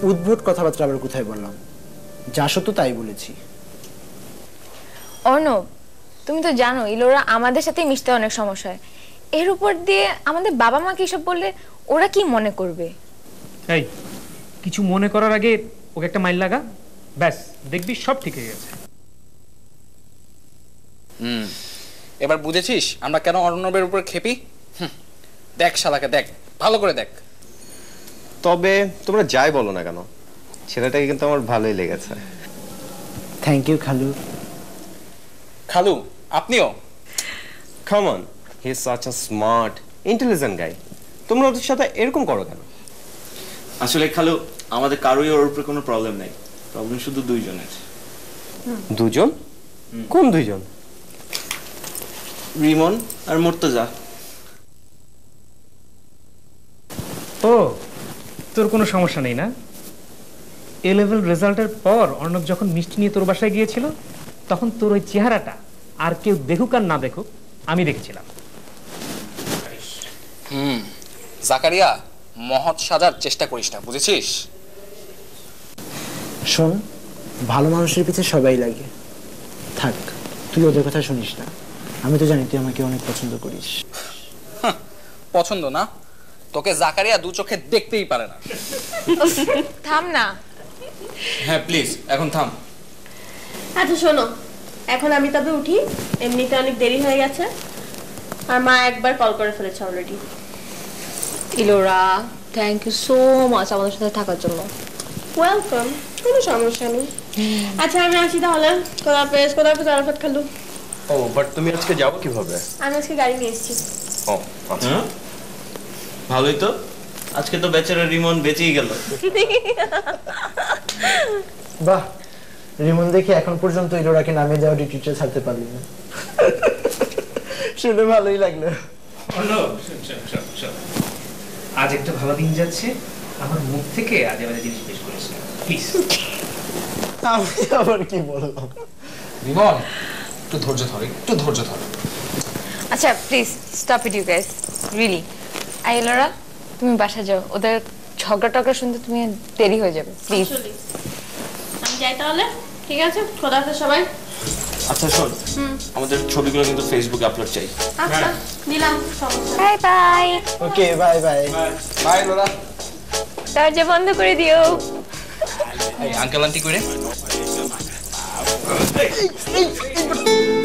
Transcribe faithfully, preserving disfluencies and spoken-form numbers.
উদ্ভট কথাবার্তা আবার কোথায় বললাম? যা সত্য তাই বলেছি। অর্ণব, তুমি তো জানো ইলোরা আমাদের সাথে মিশতে অনেক সমস্যা হয়। এর উপর দিয়ে আমাদের বাবা মাকে এসব বললে ওরা কি মনে করবে? এই কিছু মনে করার আগে ওকে একটা মাইল লাগা, ব্যাস দেখবি সব ঠিক হয়ে গেছে। হুম, এবার বুঝেছিস আমরা কেন অর্ণবের উপর খেপি? দেখ শালাকে, দেখ ভালো করে দেখ। তবে তোমরা যাই বলো না কেন, ছেলেটাকে কিন্তু আমার ভালোই লেগেছে। থ্যাংক ইউ খালু। খালু আপনিও? Come on, he is such a smart intelligent guy. তোমরা ওর সাথে এরকম করো কেন? আসলে খালু আমাদের কারোই ওর উপরে কোনো প্রবলেম নাই, প্রবলেম শুধু দুইজনের। দুজন? কোন দুইজন? রিমন আর মুর্তজা। ও, তোর কোনো সমস্যা নেই না? এ লেভেল রেজাল্টের পর অর্ণব যখন মিষ্টি নিয়ে তোর বাসায় গিয়েছিল, তখন তোর ওই চেহারাটা আর কেউ দেখুক আর না দেখুক আমি দেখেছিলাম। হুম, জাকারিয়া মহৎ সাজার চেষ্টা করিস না, বুঝেছিস? শোন, ভালো মানুষের পিছে সবাই লাগে। থাক, তুই ওদের কথা শুনিস না। আমি তো জানি তুই আমাকে অনেক পছন্দ করিস। পছন্দ না? তোকে জাকারিয়া দু চোখে দেখতেই পারে না। থাম না। হ্যাঁ প্লিজ এখন থাম। আচ্ছা শোনো, এখন আমি তবে উঠি, এমনিতে অনেক দেরি হয়ে গেছে, আর মা একবার কল করে ফেলেছে already. Ilora, thank you so much আমাদের সাথে থাকার জন্য। ওয়েলকাম, কোনো সমস্যা নেই। আচ্ছা আমি আসি তাহলে। খোদাফেজ। খোদাফেজ আরাফাত খালু। ও বাট তুমি আজকে যাবো কিভাবে? আমি আজকে গাড়ি নিয়ে এসেছি। ও আচ্ছা, ভালোই তো, আজকে তো বেচারা রিমন বেঁচেই গেল। বাহ, রিমন দেখে এখন পর্যন্ত ইলোরাকে নামে যাওয়া ডিউটিটা ছাড়তে পারলি না। শুনে ভালোই লাগলো। আজ একটা ভালো দিন যাচ্ছে, আমার মুখ থেকে আজে বাজে জিনিস বেশ করিস না প্লিজ। আমি আবার কি বললাম? রিমন একটু ধৈর্য ধর, একটু ধৈর্য ধর। আচ্ছা please stop it you guys, really. I Ilora, তুমি বাসা যাও, ওদের ঝগড়া টগড়া শুনতে তুমি দেরি হয়ে যাবে প্লিজ। আমি যাই তাহলে। ঠিক আছে, খোদাফেজ সবাই। আচ্ছা শোন, আমাদের ছবিগুলো কিন্তু ফেসবুকে আপলোড চাই। আচ্ছা দিলাম। Bye bye. Okay, bye bye. Bye Lora. দরজা বন্ধ করে দিও। আঙ্কেল আন্টি কইরে